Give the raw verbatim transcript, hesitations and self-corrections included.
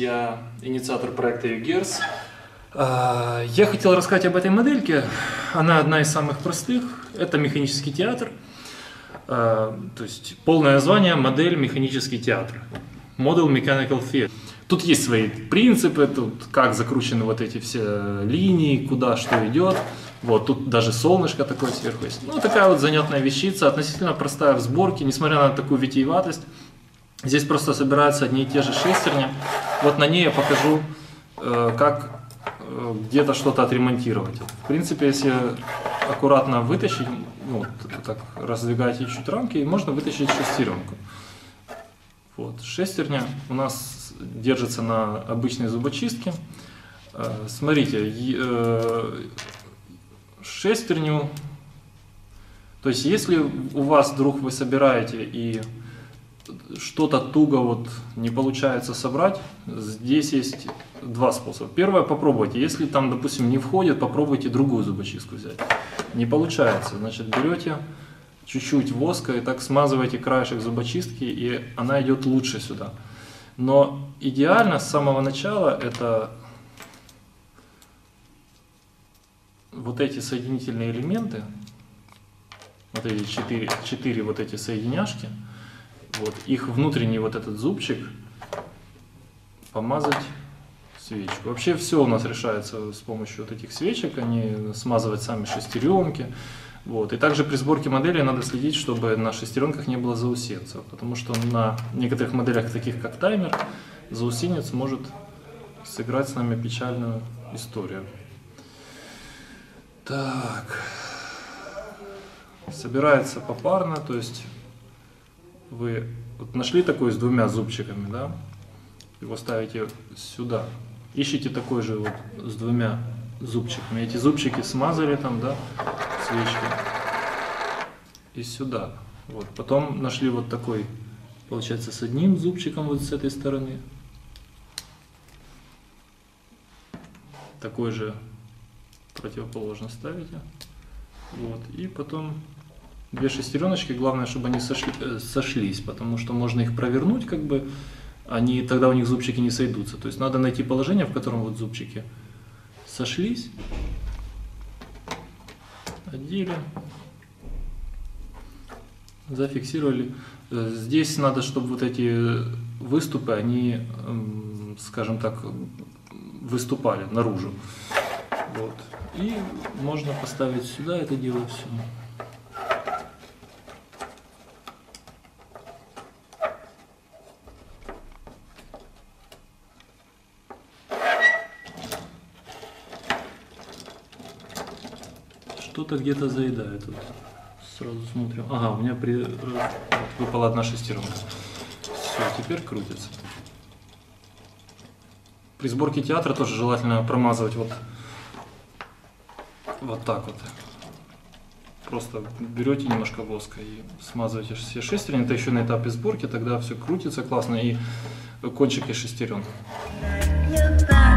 я инициатор проекта ю-герс. Я хотел рассказать об этой модельке. Она одна из самых простых. Это механический театр. То есть полное название — модель механический театр. Model Mechanical Theatre. Тут есть свои принципы, тут как закручены вот эти все линии, куда что идет. Вот, тут даже солнышко такое сверху есть. Ну, такая вот занятная вещица, относительно простая в сборке, несмотря на такую витиеватость. Здесь просто собираются одни и те же шестерни. Вот на ней я покажу, как где-то что-то отремонтировать. В принципе, если аккуратно вытащить, ну, так раздвигать чуть рамки, можно вытащить шестеренку. Вот, шестерня у нас держится на обычной зубочистке. Смотрите, шестерню, то есть если у вас вдруг вы собираете и что-то туго вот не получается собрать, здесь есть два способа. Первое, попробуйте, если там, допустим, не входит, попробуйте другую зубочистку взять. Не получается, значит, берете чуть-чуть воска и так смазываете краешек зубочистки, и она идет лучше сюда. Но идеально с самого начала это вот эти соединительные элементы, вот эти четыре, четыре вот эти соединяшки, вот, их внутренний вот этот зубчик помазать свечку. Вообще все у нас решается с помощью вот этих свечек, они смазывать сами шестеренки. Вот. И также при сборке модели надо следить, чтобы на шестеренках не было заусенцев, потому что на некоторых моделях, таких как таймер, заусенец может сыграть с нами печальную историю. Так, собирается попарно, то есть вы вот нашли такой с двумя зубчиками, да, его ставите сюда, ищите такой же вот с двумя зубчиками, эти зубчики смазали там, да, свечки, и сюда, вот, потом нашли вот такой, получается, с одним зубчиком вот с этой стороны, такой же противоположно ставите, вот, и потом две шестереночки, главное, чтобы они сошли, э, сошлись, потому что можно их провернуть, как бы, они, тогда у них зубчики не сойдутся, то есть надо найти положение, в котором вот зубчики сошлись, одели, зафиксировали. Здесь надо, чтобы вот эти выступы, они, скажем так, выступали наружу. Вот. И можно поставить сюда это дело все. Что-то где-то заедает. Вот. Сразу смотрим. Ага, у меня при... выпала одна шестеренка. Все, теперь крутится. При сборке театра тоже желательно промазывать вот, вот так вот. Просто берете немножко воска и смазываете все шестерни. Это еще на этапе сборки, тогда все крутится классно и кончики шестерен.